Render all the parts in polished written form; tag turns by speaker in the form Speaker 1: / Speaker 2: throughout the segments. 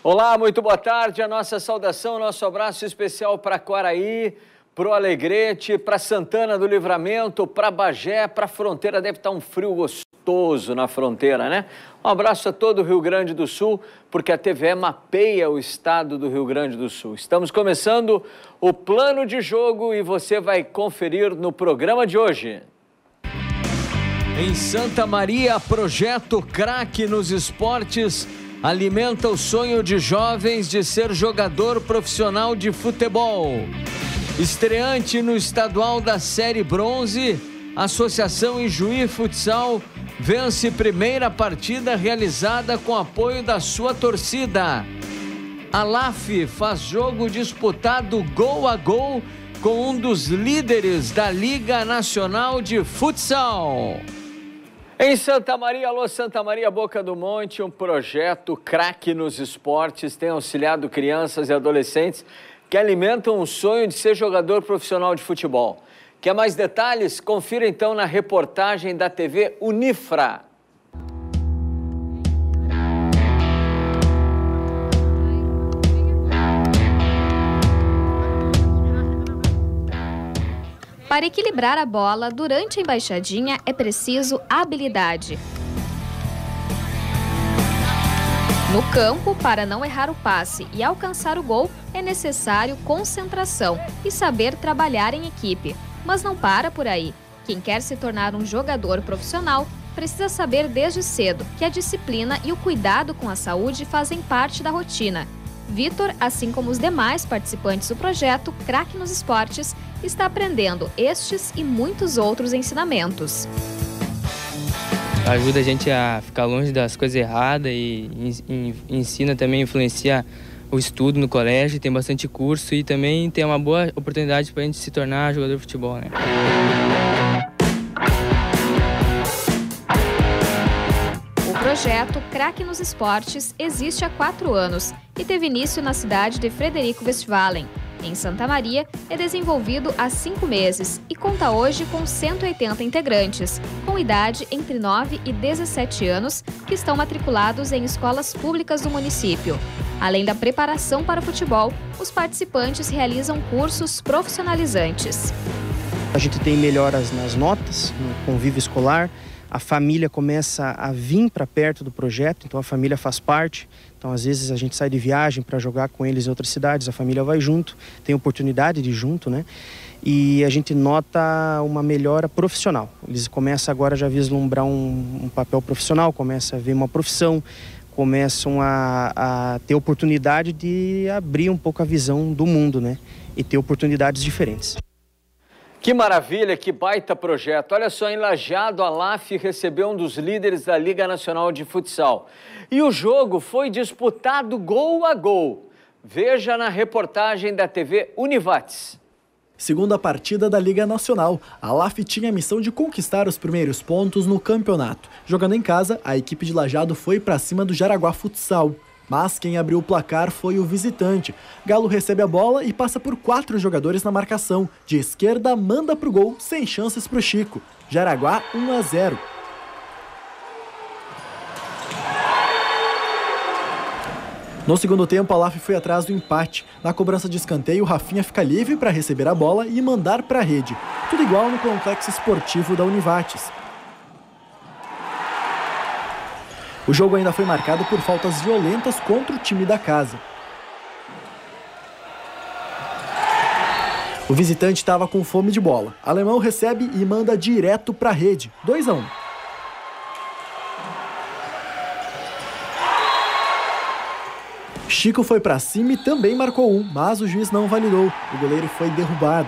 Speaker 1: Olá, muito boa tarde. A nossa saudação, nosso abraço especial para Quaraí, para o Alegrete, para Santana do Livramento, para Bagé, para a fronteira. Deve estar um frio gostoso na fronteira, né? Um abraço a todo o Rio Grande do Sul, porque a TVE mapeia o estado do Rio Grande do Sul. Estamos começando o plano de jogo e você vai conferir no programa de hoje. Em Santa Maria, projeto Craque nos Esportes alimenta o sonho de jovens de ser jogador profissional de futebol. Estreante no estadual da Série Bronze, Associação Ijuí Futsal vence primeira partida realizada com apoio da sua torcida. A LAF faz jogo disputado gol a gol com um dos líderes da Liga Nacional de Futsal. Em Santa Maria, alô Santa Maria, Boca do Monte, um projeto Craque nos Esportes tem auxiliado crianças e adolescentes que alimentam o sonho de ser jogador profissional de futebol. Quer mais detalhes? Confira então na reportagem da TV Unifra.
Speaker 2: Para equilibrar a bola durante a embaixadinha é preciso habilidade. No campo, para não errar o passe e alcançar o gol, é necessário concentração e saber trabalhar em equipe. Mas não para por aí. Quem quer se tornar um jogador profissional precisa saber desde cedo que a disciplina e o cuidado com a saúde fazem parte da rotina. Vitor, assim como os demais participantes do projeto Craque nos Esportes, está aprendendo estes e muitos outros ensinamentos.
Speaker 3: Ajuda a gente a ficar longe das coisas erradas e ensina também, influencia o estudo no colégio, tem bastante curso e também tem uma boa oportunidade para a gente se tornar jogador de futebol, né?
Speaker 2: O projeto Craque nos Esportes existe há 4 anos e teve início na cidade de Frederico Westphalen. Em Santa Maria, é desenvolvido há 5 meses e conta hoje com 180 integrantes, com idade entre 9 e 17 anos, que estão matriculados em escolas públicas do município. Além da preparação para o futebol, os participantes realizam cursos profissionalizantes.
Speaker 4: A gente tem melhoras nas notas, no convívio escolar, a família começa a vir para perto do projeto, então a família faz parte. Então, às vezes, a gente sai de viagem para jogar com eles em outras cidades, a família vai junto, tem oportunidade de ir junto, né? E a gente nota uma melhora profissional. Eles começam agora já a vislumbrar um papel profissional, começam a ver uma profissão, começam a ter oportunidade de abrir um pouco a visão do mundo, né? E ter oportunidades diferentes.
Speaker 1: Que maravilha, que baita projeto. Olha só, em Lajeado, a LAF recebeu um dos líderes da Liga Nacional de Futsal. E o jogo foi disputado gol a gol. Veja na reportagem da TV Univates.
Speaker 5: Segunda partida da Liga Nacional, a LAF tinha a missão de conquistar os primeiros pontos no campeonato. Jogando em casa, a equipe de Lajeado foi para cima do Jaraguá Futsal. Mas quem abriu o placar foi o visitante. Galo recebe a bola e passa por 4 jogadores na marcação. De esquerda, manda pro gol, sem chances pro Chico. Jaraguá 1-0. No segundo tempo, a LAF foi atrás do empate. Na cobrança de escanteio, Rafinha fica livre para receber a bola e mandar para a rede. Tudo igual no complexo esportivo da Univates. O jogo ainda foi marcado por faltas violentas contra o time da casa. O visitante estava com fome de bola. Alemão recebe e manda direto para a rede. 2-1. Chico foi para cima e também marcou 1, mas o juiz não validou. O goleiro foi derrubado.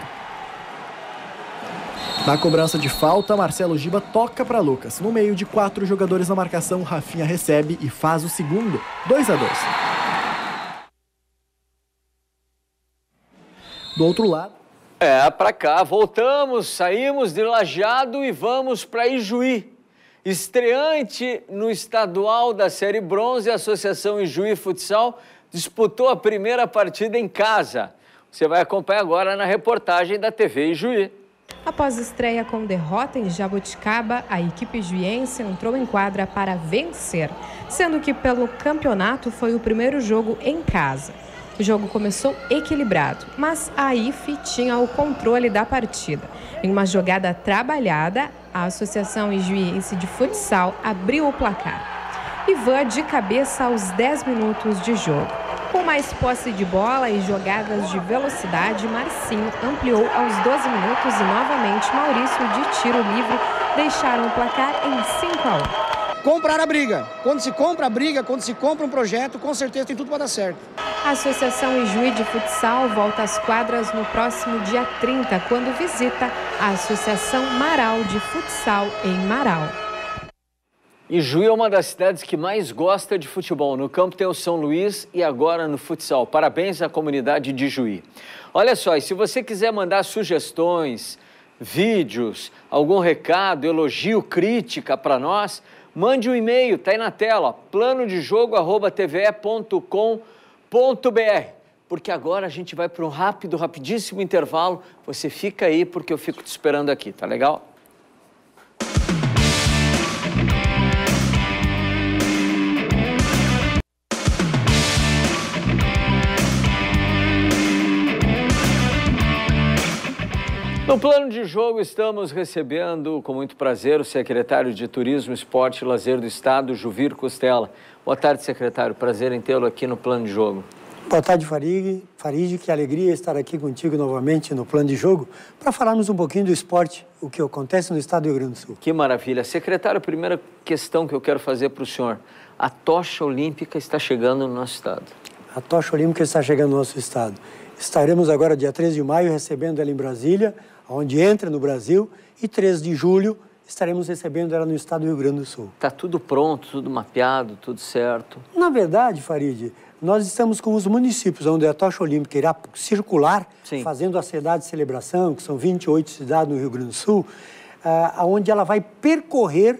Speaker 5: Na cobrança de falta, Marcelo Giba toca para Lucas. No meio de 4 jogadores na marcação, Rafinha recebe e faz o segundo. 2-2. Do outro lado...
Speaker 1: Para cá, voltamos, saímos de Lajeado e vamos para Ijuí. Estreante no estadual da Série Bronze, a Associação Ijuí Futsal disputou a primeira partida em casa. Você vai acompanhar agora na reportagem da TV Ijuí.
Speaker 6: Após estreia com derrota em Jaboticaba, a equipe juiense entrou em quadra para vencer, sendo que pelo campeonato foi o primeiro jogo em casa. O jogo começou equilibrado, mas a IFE tinha o controle da partida. Em uma jogada trabalhada, a Associação Ijuiense de Futsal abriu o placar. Ivan de cabeça aos 10 minutos de jogo. Com mais posse de bola e jogadas de velocidade, Marcinho ampliou aos 12 minutos e novamente Maurício de tiro livre deixaram o placar em 5-1.
Speaker 7: Comprar a briga. Quando se compra a briga, quando se compra um projeto, com certeza tem tudo para dar certo.
Speaker 6: A Associação Ijuí de Futsal volta às quadras no próximo dia 30, quando visita a Associação Marau de Futsal em Marau.
Speaker 1: Ijuí é uma das cidades que mais gosta de futebol. No campo tem o São Luís e agora no futsal. Parabéns à comunidade de Ijuí. Olha só, e se você quiser mandar sugestões, vídeos, algum recado, elogio, crítica para nós, mande um e-mail, tá aí na tela, planodejogo@tve.com.br. Porque agora a gente vai para um rapidíssimo intervalo. Você fica aí porque eu fico te esperando aqui, tá legal? No plano de jogo, estamos recebendo com muito prazer o secretário de Turismo, Esporte e Lazer do Estado, Juvir Costella. Boa tarde, secretário. Prazer em tê-lo aqui no plano de jogo.
Speaker 8: Boa tarde, Farid. Que alegria estar aqui contigo novamente no plano de jogo para falarmos um pouquinho do esporte, o que acontece no estado do Rio Grande do Sul.
Speaker 1: Que maravilha. Secretário, a primeira questão que eu quero fazer para o senhor. A tocha olímpica está chegando no nosso estado.
Speaker 8: A tocha olímpica está chegando no nosso estado. Estaremos agora, dia 13 de maio, recebendo ela em Brasília, onde entra no Brasil, e 3 de julho estaremos recebendo ela no estado do Rio Grande do Sul.
Speaker 1: Está tudo pronto, tudo mapeado, tudo certo?
Speaker 8: Na verdade, Farid, nós estamos com os municípios onde a tocha olímpica irá circular,
Speaker 1: Sim,
Speaker 8: fazendo a cidade de celebração, que são 28 cidades no Rio Grande do Sul, onde ela vai percorrer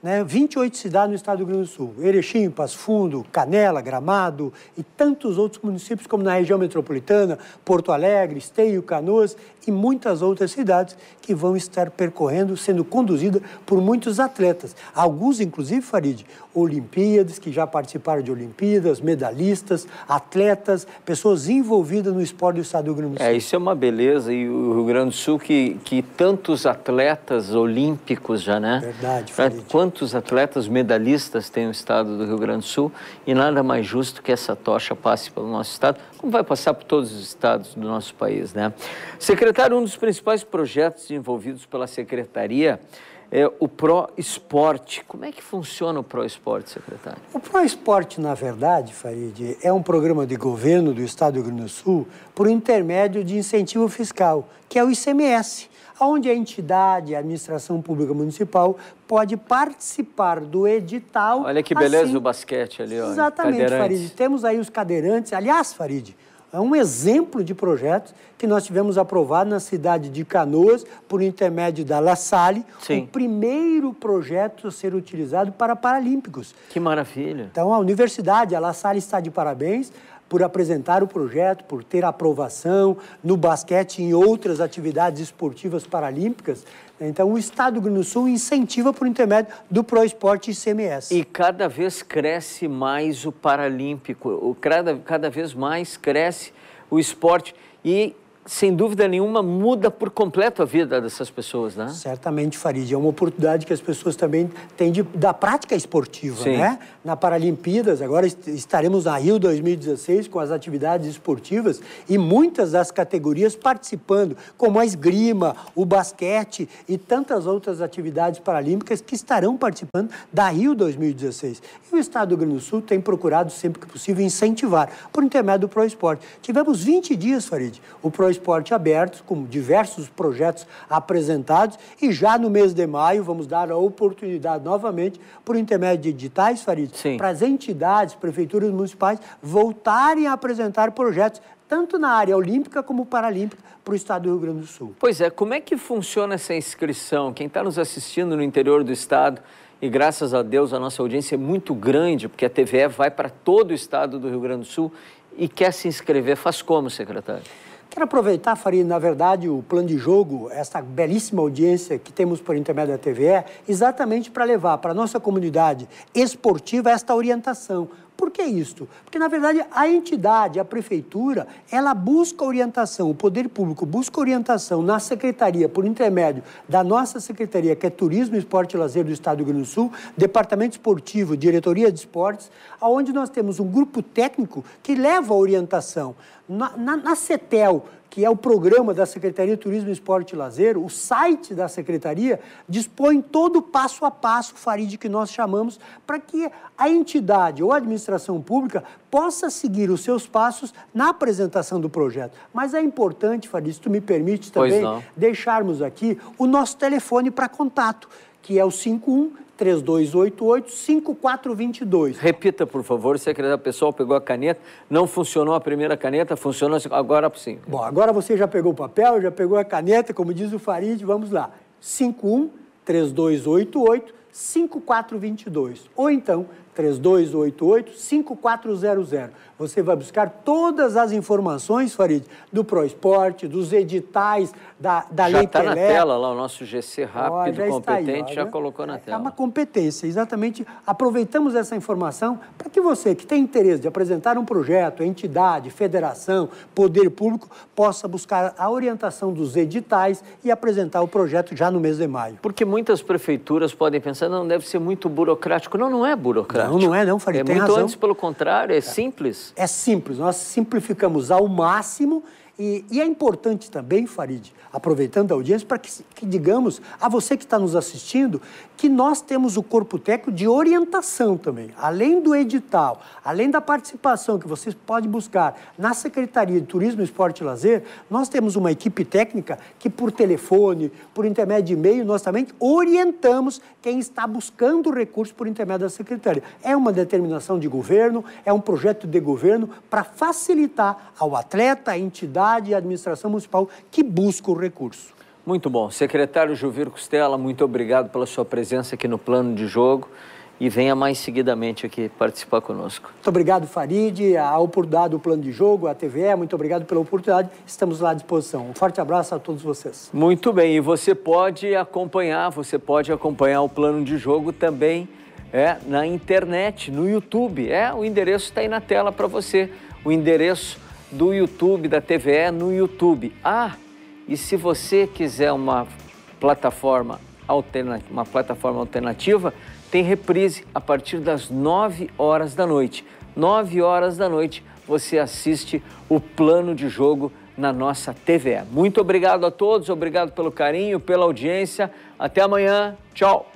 Speaker 8: 28 cidades no estado do Rio Grande do Sul. Erechim, Passo Fundo, Canela, Gramado e tantos outros municípios, como na região metropolitana, Porto Alegre, Esteio, Canoas e muitas outras cidades que vão estar percorrendo, sendo conduzidas por muitos atletas. Alguns, inclusive, Farid, Olimpíadas, que já participaram de Olimpíadas, medalhistas, atletas, pessoas envolvidas no esporte do estado do Rio Grande do Sul.
Speaker 1: Isso é uma beleza. E o Rio Grande do Sul, que tantos atletas olímpicos já, né?
Speaker 8: Verdade, Farid.
Speaker 1: Quantos atletas medalhistas tem o estado do Rio Grande do Sul, e nada mais justo que essa tocha passe pelo nosso estado, como vai passar por todos os estados do nosso país, né? Secretário, um dos principais projetos envolvidos pela Secretaria é o Pro Esporte. Como é que funciona o Pro Esporte, secretário?
Speaker 8: O Pro Esporte, na verdade, Farid, é um programa de governo do estado do Rio Grande do Sul por intermédio de incentivo fiscal, que é o ICMS, onde a entidade, a administração pública municipal, pode participar do edital.
Speaker 1: Olha que beleza o basquete ali, ó.
Speaker 8: Exatamente, Farid. Temos aí os cadeirantes. Aliás, Farid, é um exemplo de projetos que nós tivemos aprovado na cidade de Canoas, por intermédio da La Salle, o primeiro projeto a ser utilizado para Paralímpicos.
Speaker 1: Que maravilha.
Speaker 8: Então, a universidade, a La Salle, está de parabéns por apresentar o projeto, por ter aprovação no basquete e em outras atividades esportivas paralímpicas. Então, o estado do Rio Grande do Sul incentiva por intermédio do Pro Esporte ICMS.
Speaker 1: E cada vez cresce mais o paralímpico, cada vez mais cresce o esporte e, sem dúvida nenhuma, muda por completo a vida dessas pessoas, né?
Speaker 8: Certamente, Farid. É uma oportunidade que as pessoas também têm da prática esportiva,
Speaker 1: Sim,
Speaker 8: né? Na Paralimpíadas, agora estaremos na Rio 2016 com as atividades esportivas e muitas das categorias participando, como a esgrima, o basquete e tantas outras atividades paralímpicas que estarão participando da Rio 2016. E o estado do Rio Grande do Sul tem procurado, sempre que possível, incentivar por intermédio do Pro Esporte. Tivemos 20 dias, Farid, o Pro Esporte aberto, com diversos projetos apresentados, e já no mês de maio vamos dar a oportunidade novamente, por intermédio de editais, Farid, para as entidades, prefeituras municipais voltarem a apresentar projetos, tanto na área olímpica como paralímpica, para o estado do Rio Grande do Sul.
Speaker 1: Pois é, como é que funciona essa inscrição? Quem está nos assistindo no interior do estado, e graças a Deus a nossa audiência é muito grande, porque a TVE vai para todo o estado do Rio Grande do Sul e quer se inscrever, faz como, secretário?
Speaker 8: Quero aproveitar, Farid, na verdade, o plano de jogo, essa belíssima audiência que temos por intermédio da TVE, exatamente para levar para a nossa comunidade esportiva esta orientação. Por que isso? Porque, na verdade, a entidade, a prefeitura, ela busca orientação, o poder público busca orientação na secretaria, por intermédio da nossa secretaria, que é Turismo, Esporte e Lazer do Estado do Rio Grande do Sul, Departamento Esportivo, Diretoria de Esportes, onde nós temos um grupo técnico que leva a orientação. Na CETEL, que é o programa da Secretaria de Turismo, Esporte e Lazer, o site da Secretaria dispõe todo o passo a passo, Farid, que nós chamamos, para que a entidade ou a administração pública possa seguir os seus passos na apresentação do projeto. Mas é importante, Farid, se tu me permite também, deixarmos aqui o nosso telefone para contato, que é o 51-3288-5422.
Speaker 1: Repita, por favor, secretário. O pessoal pegou a caneta, não funcionou a primeira caneta, funcionou agora sim.
Speaker 8: Bom, agora você já pegou o papel, já pegou a caneta, como diz o Farid, vamos lá. 51-3288-5422. Ou então, 3288-5400. Você vai buscar todas as informações, Farid, do ProEsporte, dos editais, da Lei Pelé.
Speaker 1: Já está na tela lá, o nosso GC rápido, competente, já colocou na tela.
Speaker 8: É uma competência, exatamente. Aproveitamos essa informação para que você, que tem interesse de apresentar um projeto, entidade, federação, poder público, possa buscar a orientação dos editais e apresentar o projeto já no mês de maio.
Speaker 1: Porque muitas prefeituras podem pensar, não, deve ser muito burocrático. Não, não é burocrático.
Speaker 8: Não é não, Farid, tem
Speaker 1: muito
Speaker 8: razão.
Speaker 1: Antes, pelo contrário, é simples.
Speaker 8: É simples, nós simplificamos ao máximo e é importante também, Farid, aproveitando a audiência, para que digamos a você que está nos assistindo, que nós temos o corpo técnico de orientação também. Além do edital, além da participação que vocês podem buscar na Secretaria de Turismo, Esporte e Lazer, nós temos uma equipe técnica que por telefone, por intermédio de e-mail, nós também orientamos quem está buscando recursos por intermédio da Secretaria. É uma determinação de governo, é um projeto de governo para facilitar ao atleta, à entidade e à administração municipal que busca o recurso.
Speaker 1: Muito bom. Secretário Juvir Costela, muito obrigado pela sua presença aqui no Plano de Jogo e venha mais seguidamente aqui participar conosco.
Speaker 8: Muito obrigado, Farid, a oportunidade do Plano de Jogo, a TVE, muito obrigado pela oportunidade, estamos lá à disposição. Um forte abraço a todos vocês.
Speaker 1: Muito bem, e você pode acompanhar o Plano de Jogo também na internet, no YouTube. O endereço está aí na tela para você, o endereço do YouTube, da TVE no YouTube. E se você quiser uma plataforma alternativa, tem reprise a partir das 9 horas da noite. 9 horas da noite você assiste o Plano de Jogo na nossa TVE. Muito obrigado a todos, obrigado pelo carinho, pela audiência. Até amanhã. Tchau.